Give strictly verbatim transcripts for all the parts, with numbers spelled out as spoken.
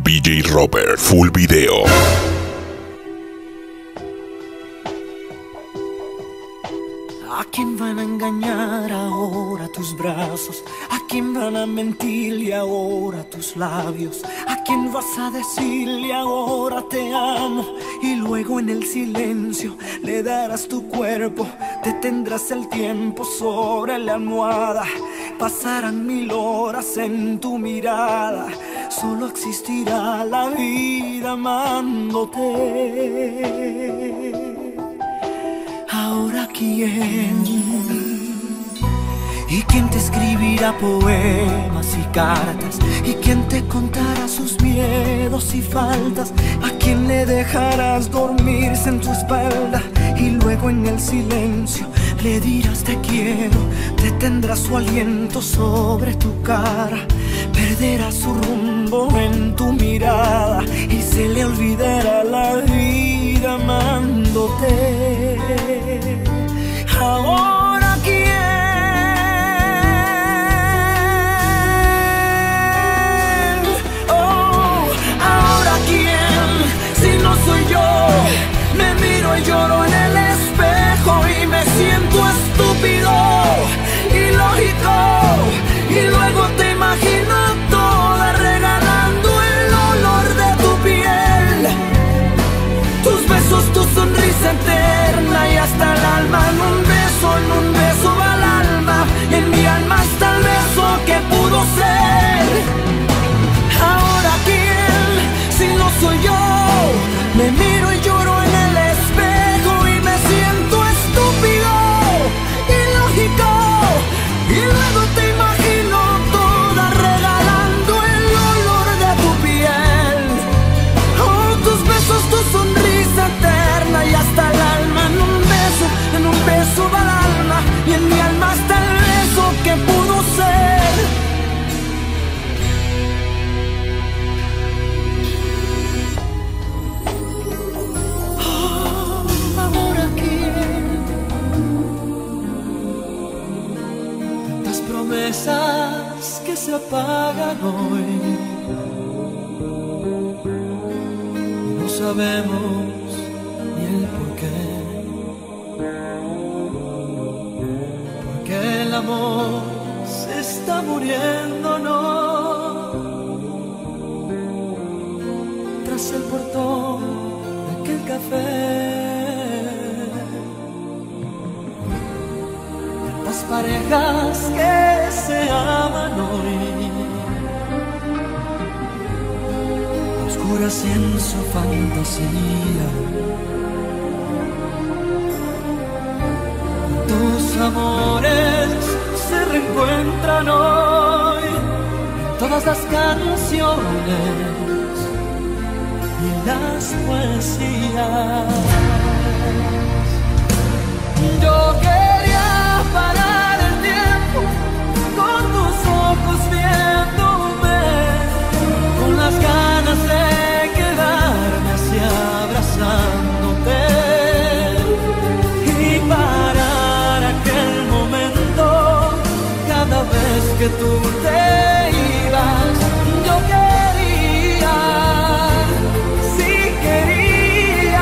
D J Robert, full video. ¿A quién van a engañar ahora tus brazos? ¿A quién van a mentirle ahora tus labios? ¿A quién vas a decirle ahora te amo? Y luego en el silencio le darás tu cuerpo, detendrás el tiempo sobre la almohada. Pasarán mil horas en tu mirada, solo existirá la vida amándote. Ahora quién, y quién te escribirá poemas y cartas, y quién te contará sus miedos y faltas, a quién le dejarás dormirse en tu espalda y luego en el silencio le dirás te quiero, detendrás su aliento sobre tu cara, perderás su rumbo en tu mirada y se le olvidará la vida amándote. Ahora quién, oh, ahora quién, si no soy yo, me miro y lloro en el espejo y me siento estúpido, ilógico, y luego te imagino toda regalando el olor de tu piel, tus besos, tu sonrisa eterna y hasta el alma. En un beso, en un beso va el alma, y en mi alma está el beso que pudo ser. Ahora quién, si no soy yo, me miro y lloro en el espejo y me siento estúpido, ilógico, y luego te imagino toda regalando el olor de tu piel, oh, tus besos, tu sonrisa eterna y hasta el alma. En un beso, en un beso va el alma, y en mi alma está el beso que pudo ser. Oh, ahora quién, tantas promesas que se apagan hoy y no sabemos ni el porqué, porque el amor se está muriendo, no, tras el portón de aquel café. Tantas parejas que se aman hoy, oscuras en su fantasía. Tus amores se reencuentran hoy en todas las canciones y en las poesías. Yo quería parar el tiempo con tus ojos viéndome, con las ganas de quedarme así abrazándote y parar aquel momento cada vez que tú te ibas. Yo quería, sí quería,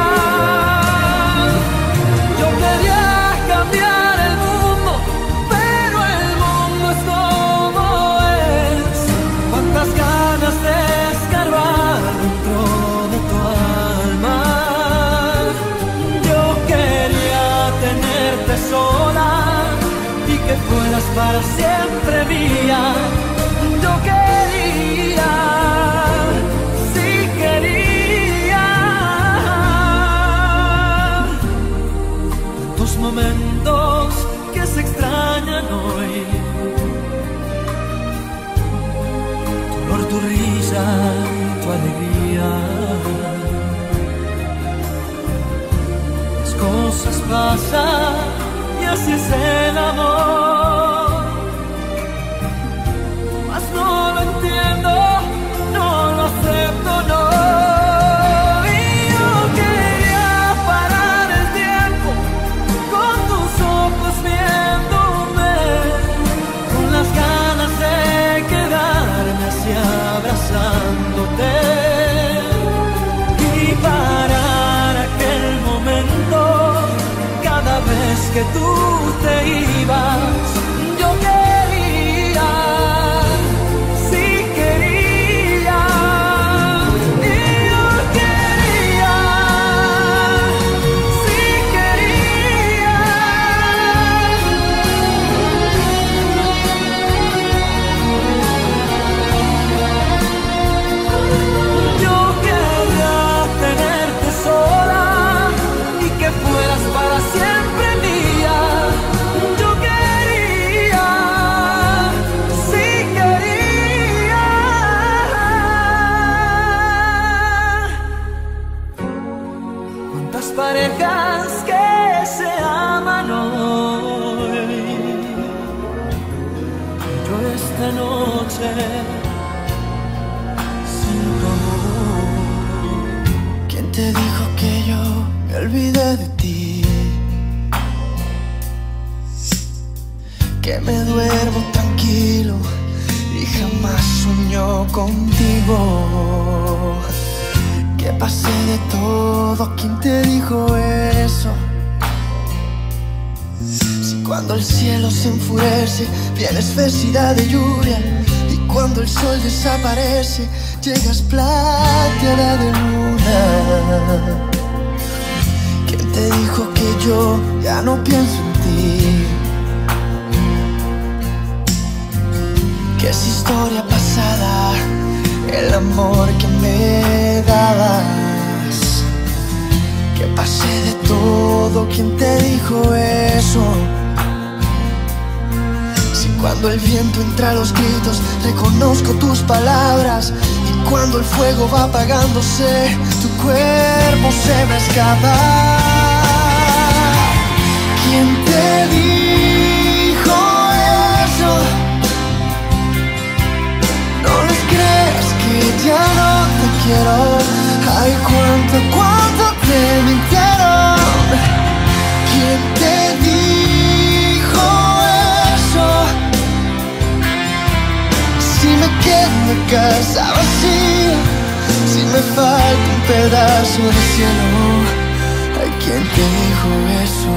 yo quería cambiar el mundo, pero el mundo es como es. Cuántas ganas de escarbar dentro de tu alma. Yo quería tenerte sola y que fueras para siempre mía. Yo quería, sí quería. Tantos momentos que se extrañan hoy, tu olor, tu risa, tu alegría. Las cosas pasan y así es el amor, mas no lo entiendo, no lo acepto, no. Y yo quería parar el tiempo con tus ojos viéndome, con las ganas de quedarme así abrazándote que tú te ibas, yo quería, sí quería, y yo quería, sí quería. Yo quería tenerte sola y que fueras para siempre mía. Yo quería, sí quería. ¿Cuántas parejas que se aman hoy? Yo esta noche sin tu amor. ¿Quién te dijo que yo me olvidé de ti? Que me duermo tranquilo y jamás sueño contigo. Que pasé de todo, ¿quién te dijo eso? Si cuando el cielo se enfurece, vienes vestida de lluvia, y cuando el sol desaparece, llegas plateada de luna. ¿Quién te dijo que yo ya no pienso en ti? Que es historia pasada el amor que me dabas. Que pasé de todo, ¿quién te dijo eso? Si cuando el viento entra a los gritos, reconozco tus palabras, y cuando el fuego va apagándose, tu cuerpo se me escapa. ¿Quién te dijo eso? No les creas que ya no te quiero. Ay, cuánto, cuánto te mintieron. ¿Quién te dijo eso? Si me quedo en la casa vacía, si me falta un pedazo de cielo. Ay, ¿quién te dijo eso?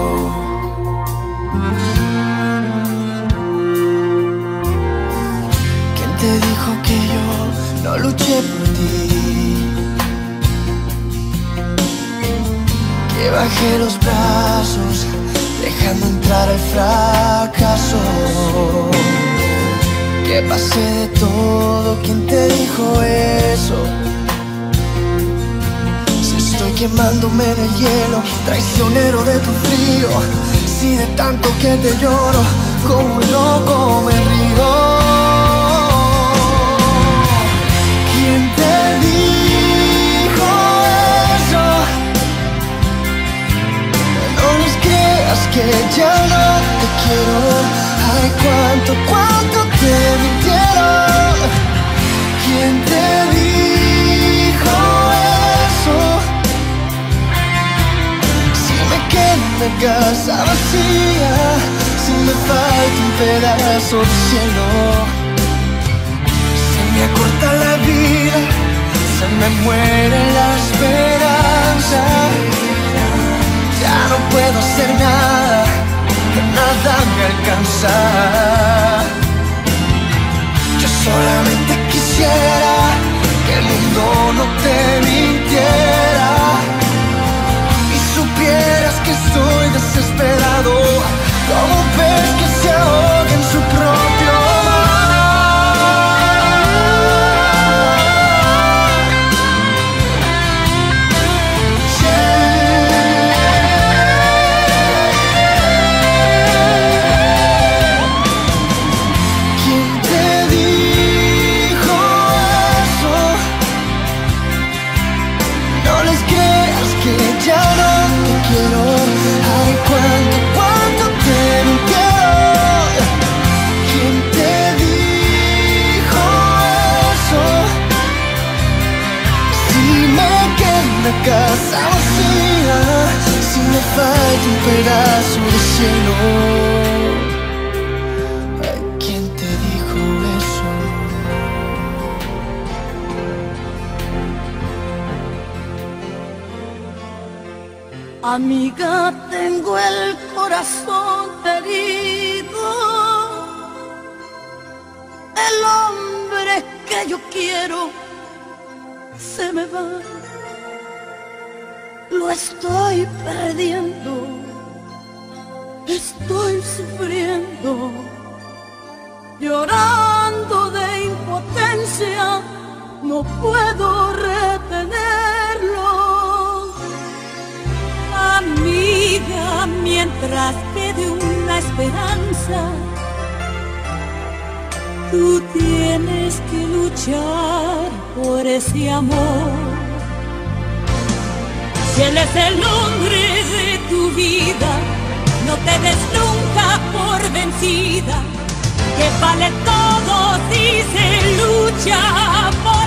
¿Quién te dijo que yo no luché por ti? Que bajé los brazos, dejando entrar el fracaso. Que pasé de todo, ¿quién te dijo eso? Si estoy quemándome en el hielo, traicionero de tu frío. Si de tanto que te lloro, como un loco me río. ¿Quién te dijo eso? No les creas que ya no te quiero. Ay, cuánto, cuánto te mintieron. ¿Quién te dijo eso? Si me quedo en la casa vacía, si me falta un pedazo de cielo. Se me acorta la vida, se me muere la esperanza. Ya no puedo hacer nada, que nada me alcanza. Yo solamente quisiera que el mundo no te mintiera y supieras que estoy desesperado, como un pez que se ahoga en su propio casa vacía, si me falta un pedazo de cielo. Ay, ¿quién te dijo eso? Amiga, tengo el corazón herido. El hombre que yo quiero se me va. Lo estoy perdiendo. Estoy sufriendo, llorando de impotencia. No puedo retenerlo. Amiga, mientras quede una esperanza, tú tienes que luchar por ese amor. Si él es el hombre de tu vida, no te des nunca por vencida, que vale todo si se lucha por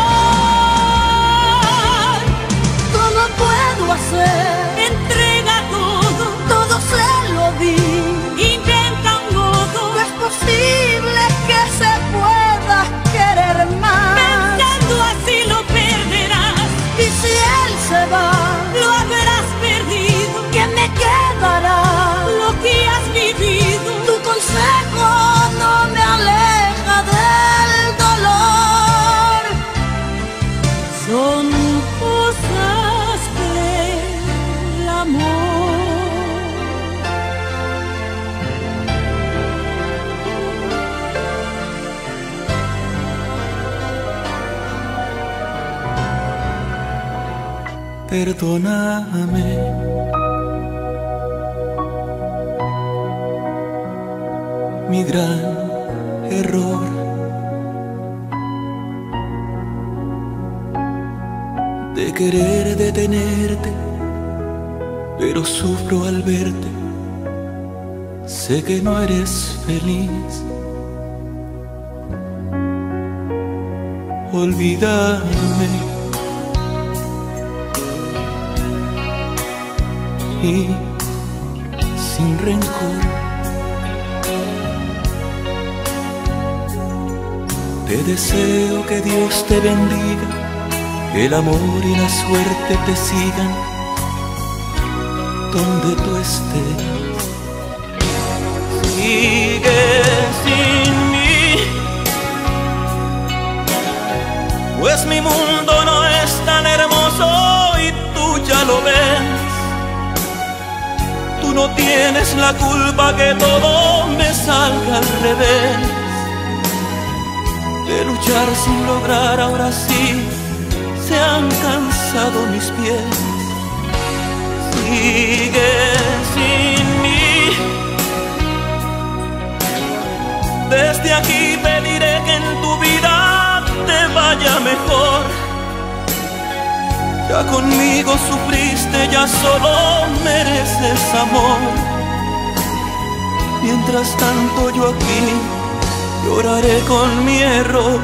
amor. ¿Cómo puedo hacer? Entrega todo, todo se lo di. Inventa un modo, no es posible que se pueda querer más. Pensando así lo perderás, y si él se va, lo habrás perdido. ¿Qué me quedará? Lo que has vivido. Tu consejo no me aleja del dolor. Son cosas del amor. Perdóname, mi gran error. De querer detenerte, pero sufro al verte. Sé que no eres feliz. Olvídame y sin rencor te deseo que Dios te bendiga, que el amor y la suerte te sigan donde tú estés. Sigue sin mí, pues mi mundo no es tan hermoso y tú ya lo ves. Tú no tienes la culpa que todo me salga al revés. De luchar sin lograr, ahora sí se han cansado mis pies. Sigue sin mí. Desde aquí pediré que en tu vida te vaya mejor. Ya conmigo sufriste, ya solo mereces amor. Mientras tanto yo aquí lloraré con mi error.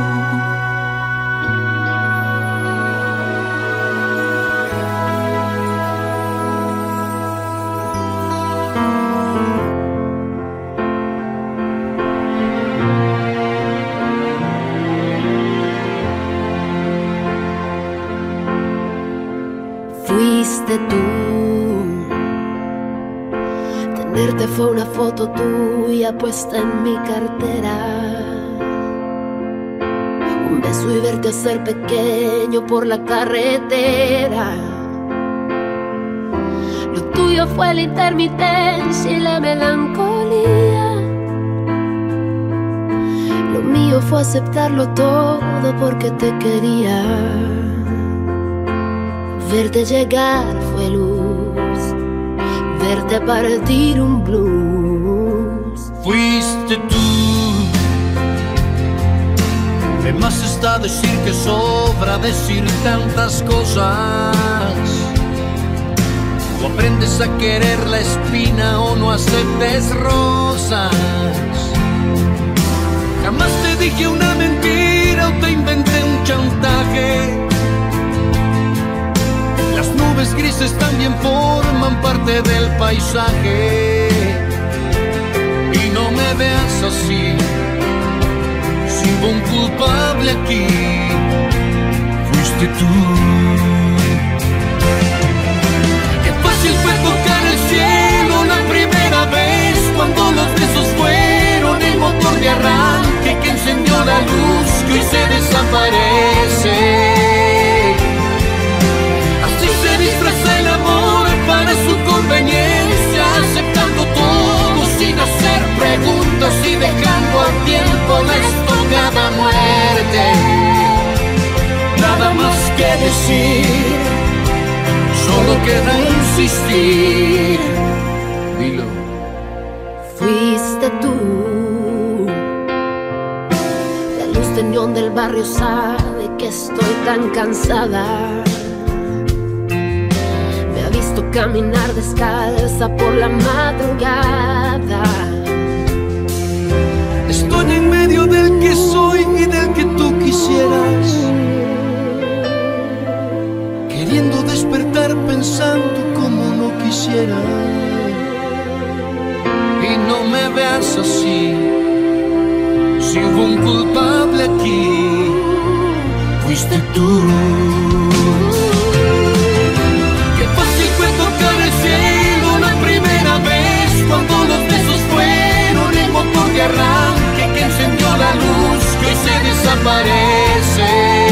Fuiste tú. Tenerte fue una foto tuya puesta en mi cartera. Un beso y verte hacer pequeño por la carretera. Lo tuyo fue la intermitencia y la melancolía. Lo mío fue aceptarlo todo porque te quería. Verte llegar fue luz, verte partir un blues. Fuiste tú. De más está decir que sobra decir tantas cosas. O aprendes a querer la espina o no aceptes rosas. Jamás te dije una mentira o te inventé un chantaje. Las nubes grises también forman parte del paisaje. Y no me veas así, si hubo un culpable aquí, fuiste tú. Que insistir. Dilo. Fuiste tú. La luz de neón del barrio sabe que estoy tan cansada. Me ha visto caminar descalza por la madrugada. Estoy en medio del que soy y del que tú quisieras, queriendo despertar pensando como no quisiera. Y no me veas así, si hubo un culpable aquí, fuiste tú. Qué fácil fue tocar el cielo la primera vez, cuando los besos fueron el motor de arranque que encendió la luz que hoy se desaparece.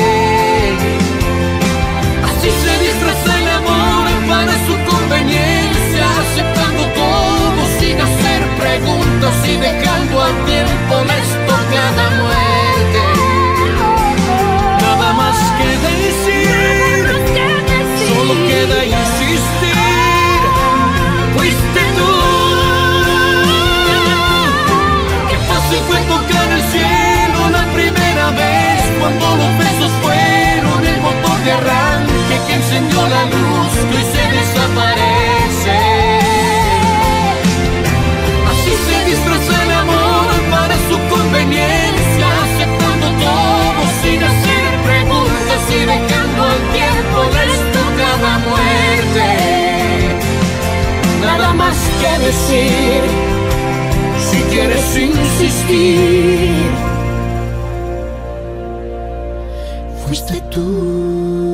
Así se disfraza el amor para su conveniencia, aceptando todo sin hacer preguntas y dejando al tiempo la estocada muerte. Nada más que decir, solo queda insistir. Fuiste tú. Qué fácil fue tocar el cielo la primera vez, cuando los besos fueron el motor de arranque que encendió la luz que hoy se desaparece. Así se disfraza el amor para su conveniencia, aceptando todo sin hacer preguntas y dejando al tiempo la estocada muerte. Nada más que decir, si quieres insistir, fuiste tú.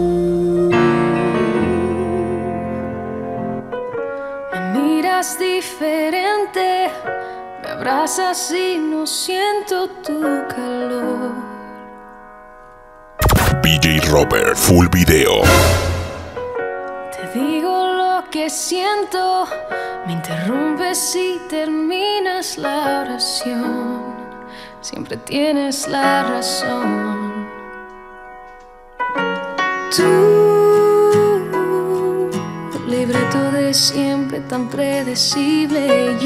Me miras diferente, me abrazas y no siento tu calor. D J Robert Full Video. Te digo lo que siento, me interrumpes y terminas la oración. Siempre tienes la razón. Tú, libreto de siempre tan predecible,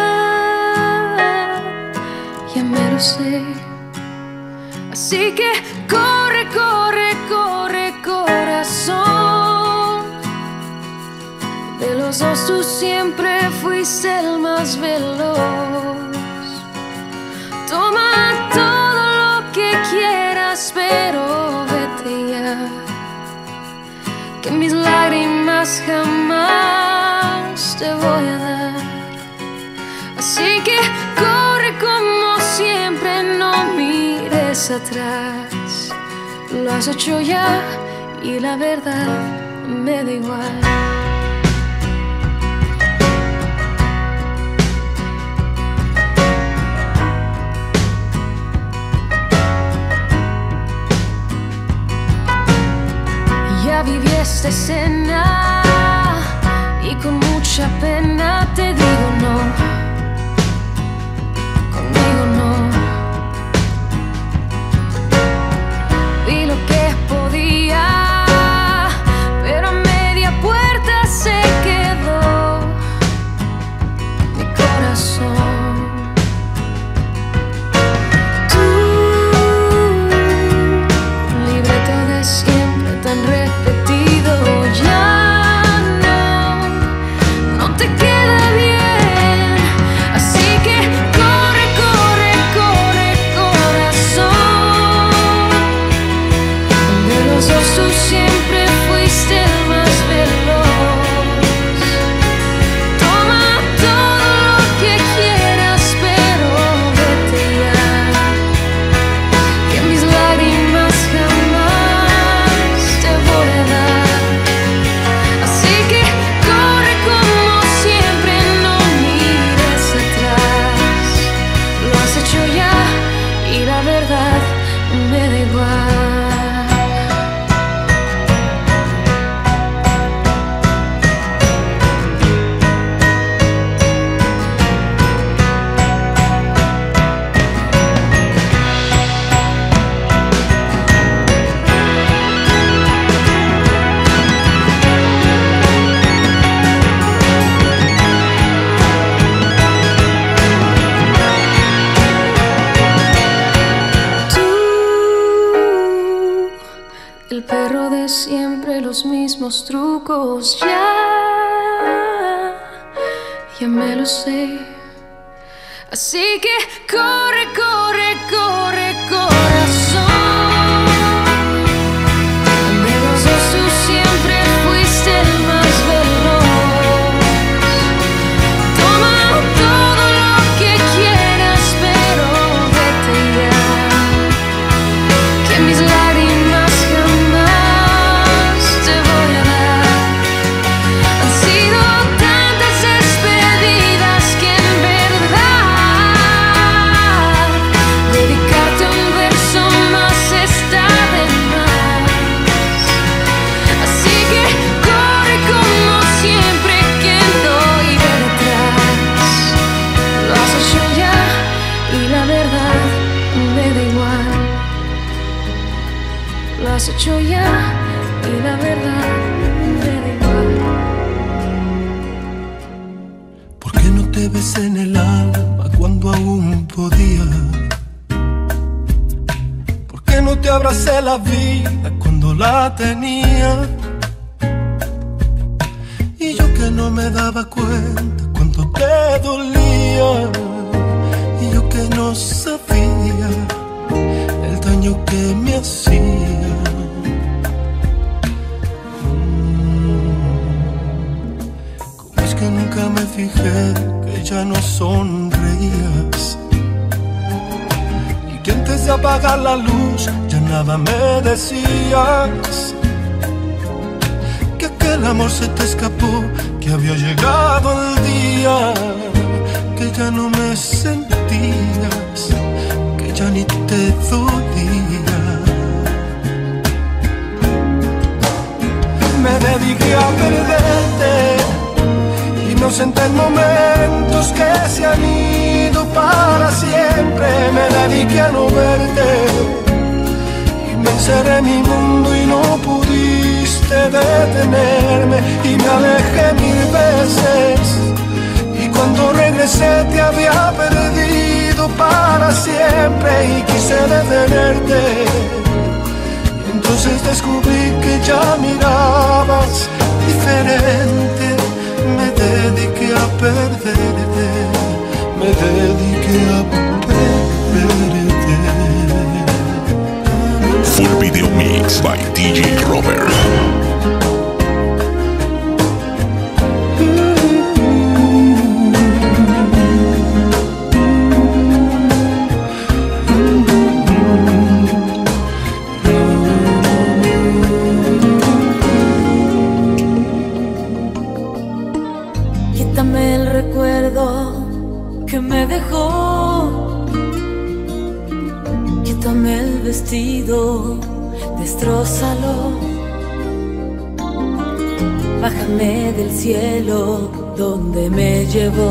ya, ya me lo sé. Así que corre, corre, corre, corazón. De los dos tú siempre fuiste el más veloz. Toma todo lo que quieras, pero vete ya, que mis lágrimas jamás te voy a dar. Así que corre como siempre, no mires atrás. Lo has hecho ya y la verdad me da igual. Ya viví esta escena y con mucha pena te digo no, conmigo no. Vi lo que podía, pero a media puerta se quedó mi corazón. Tú, libreto de siempre tan repetido, ya no, no te queda bien. Así que corre, corre, corre, corazón. De los dos tú siempre fuiste el más veloz. Toma todo lo que quieras, pero vete ya, que mis lágrimas jamás te voy a dar. Así que corre como siempre, no mires atrás. Lo has hecho ya y la verdad me da igual. de siempre, los mismos trucos. Ya, ya me lo sé. Así que corre, corre, corre, corazón. De los dos tú siempre fuiste el más veloz. Toma todo lo que quieras, pero vete ya. Que mis lágrimas jamás te voy a dar. Han sido tantas despedidas que en verdad dedicarte un verso más está de más. Así que corre como siempre, que no iré detrás. Lo has hecho ya y la verdad me da igual. Lo has hecho ya y la verdad me da igual. ¿Por qué no te besé en el alma cuando aún podía? ¿Por qué no te abracé la vida cuando la tenía? Y yo que no me daba cuenta cuando te dolía. Y yo que no sabía el daño que me hacía. ¿Cómo es que nunca me fijé que ya no sonreías? Y que antes de apagar la luz ya nada me decías. Que aquel amor se te escapó, que había llegado el día. Que ya no me sentías, que ya ni te dolía. Me dediqué a perderte, inocente en momentos que se han ido para siempre. Me dediqué a no verte y me encerré en mi mundo y no pudiste detenerme. Y me alejé mil veces y cuando regresé te había perdido para siempre. Y quise detenerte y entonces descubrí que ya mirabas diferente. Me dediqué a perderte, me dediqué a perderte. Full Video Mix by D J Robert. Quítame el recuerdo que me dejó. Quítame el vestido, destrózalo. Bájame del cielo donde me llevó.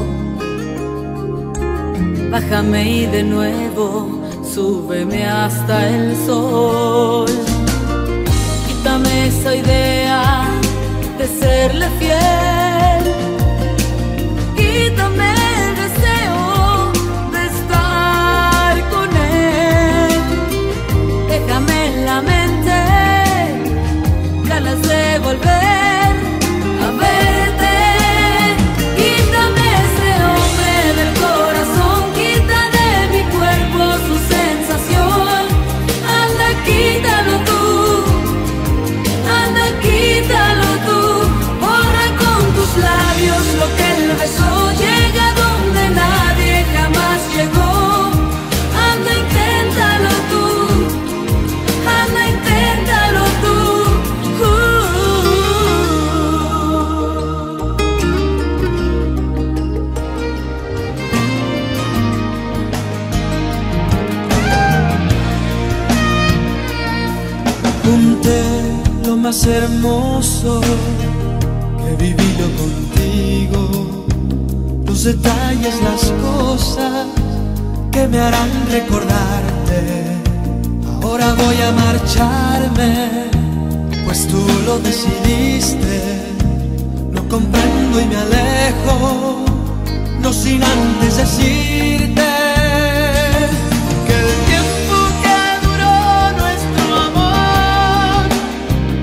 Bájame y de nuevo súbeme hasta el sol. Quítame esa idea de serle fiel. Quítame el deseo de estar con él. Déjame en la mente ganas de volver a verte. Quítame ese hombre del corazón, quita de mi cuerpo su sensación. Anda, quítalo tú, anda, quítalo tú. Borra con tus labios lo que él besó. Llega donde nadie jamás llegó. Anda, inténtalo tú, anda, inténtalo tú. Uh. Junté lo más hermoso que viví yo contigo, los detalles, las cosas que me harán recordarte. Ahora voy a marcharme, pues tú lo decidiste. No comprendo y me alejo, no sin antes decirte que el tiempo que duró nuestro amor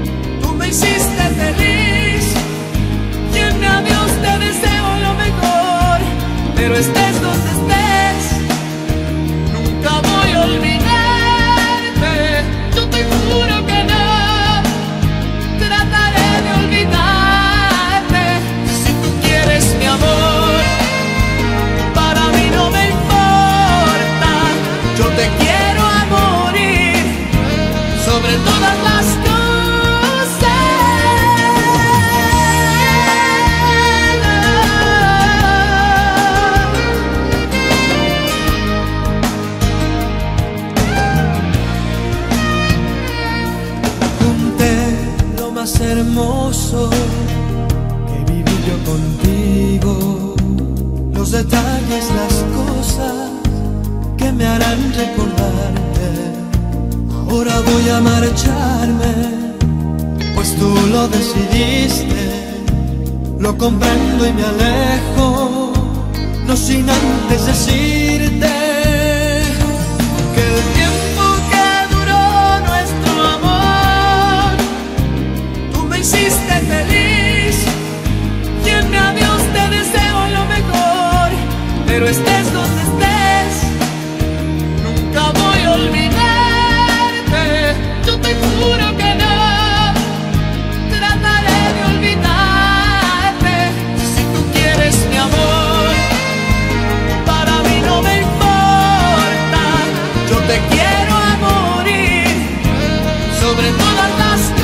hermoso que viví yo contigo. Los detalles, las cosas que me harán recordarte. Ahora voy a marcharme, pues tú lo decidiste. Lo comprendo y me alejo, no sin antes decirte que el tiempo que duró nuestro amor, tú me hiciste feliz. Y en mi adiós te deseo lo mejor, pero estés donde estés, nunca voy a olvidarte. Yo te juro que no trataré de olvidarte. Si tú quieres mi amor, para mí no me importa. Yo te quiero a morir sobre todas las cosas.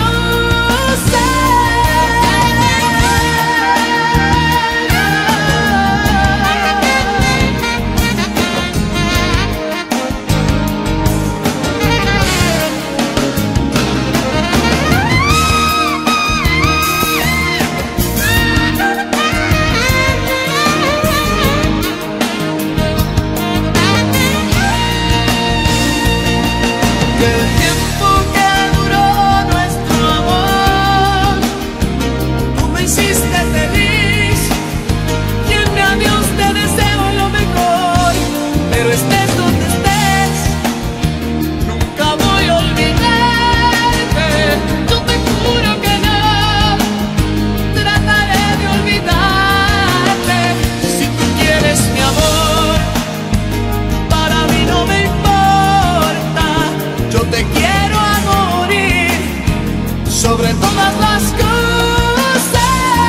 Sobre todas las cosas.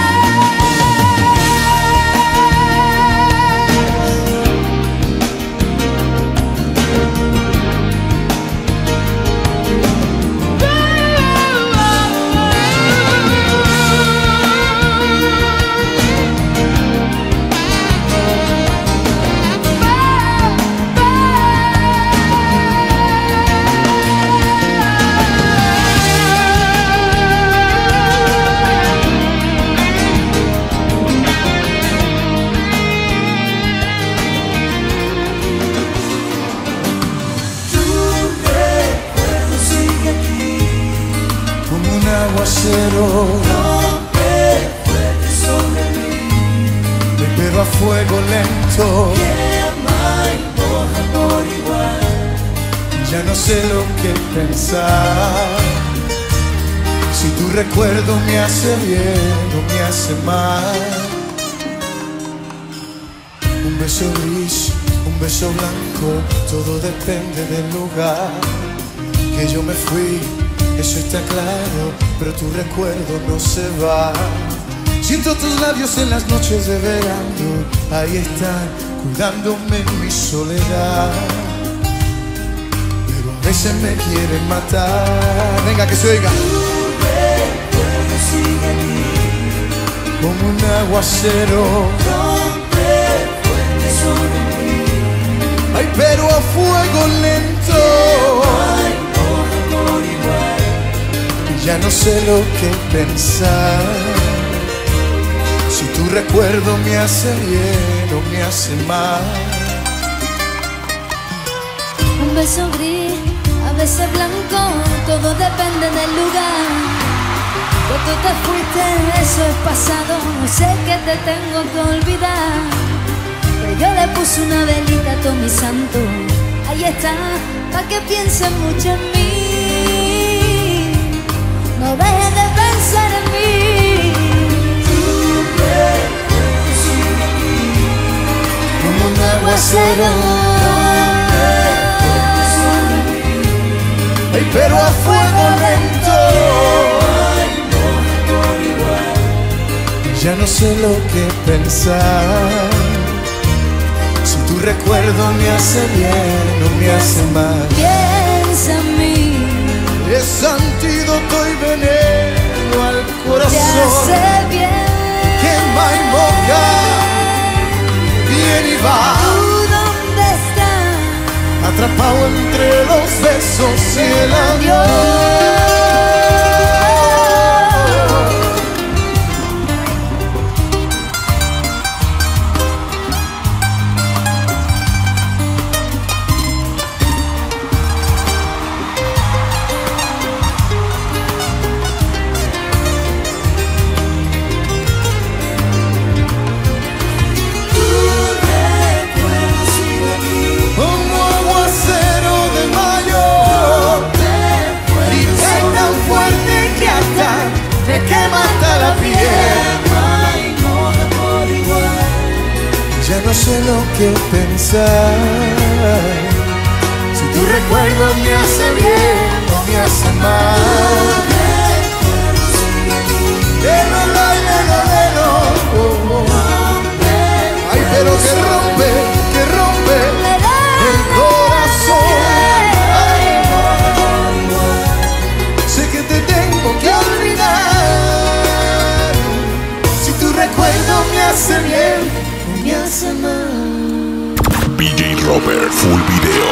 Aguacero, rompe fuerte sobre mí, me pero a fuego lento, quema y moja por igual. Ya no sé lo que pensar, si tu recuerdo me hace bien o me hace mal. Un beso gris, un beso blanco, todo depende del lugar. Que yo me fui, eso está claro, pero tu recuerdo no se va. Siento tus labios en las noches de verano, ahí están, cuidándome en mi soledad. Pero a veces me quieren matar. Venga, que se oiga. Tu recuerdo sigue aquí, como un aguacero, rompe fuerte sobre mí. Ay, pero a fuego lento, ya no sé lo que pensar, si tu recuerdo me hace bien o me hace mal. Un beso gris, a veces blanco, todo depende del lugar. Que tú te fuiste, eso es pasado, sé que te tengo que olvidar. Pero yo le puse una velita a todo mi santo, ahí está, pa' que piensen mucho en mí. No dejes de pensar en mí. Tu recuerdo sigue aquí, como un aguacero, ay, pero a fuego lento. Ay, por igual. Ya no sé lo que pensar, si tu recuerdo me hace bien o me hace mal. Piensa en mí, es antídoto y veneno al corazón. te hace bien. Quema y moja, viene y va. ¿Tú dónde estás? Atrapado entre los besos y el adiós. no sé lo que pensar. Si tu recuerdo me hace bien o me hace mal. Lelo, lelo, lelo, oh, oh. Ay, pero que rompe, que rompe el corazón. Sé que te tengo que olvidar. Si tu recuerdo me hace bien o me hace mal. D J Robert Full Video.